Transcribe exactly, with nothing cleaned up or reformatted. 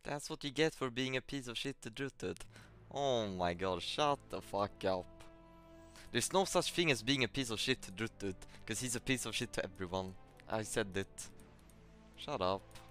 That's what you get for being a piece of shit to Drututt. Oh my god, shut the fuck up. There's no such thing as being a piece of shit to Drututt, because he's a piece of shit to everyone. I said it. Shut up.